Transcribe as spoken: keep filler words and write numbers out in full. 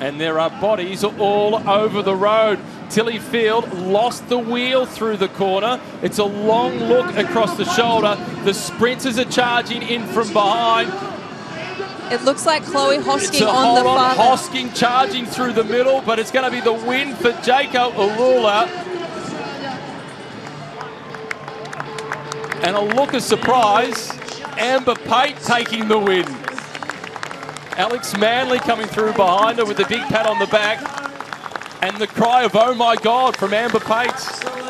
And there are bodies all over the road. Tilly Field lost the wheel through the corner. It's a long look across the shoulder. The sprinters are charging in from behind. It looks like Chloe Hosking It's a on the hold on, far. Hosking charging through the middle, but it's going to be the win for Jaco Ulula. And a look of surprise, Amber Pate taking the win. Alex Manley coming through behind her with a big pat on the back. And the cry of, oh my God, from Amber Pate.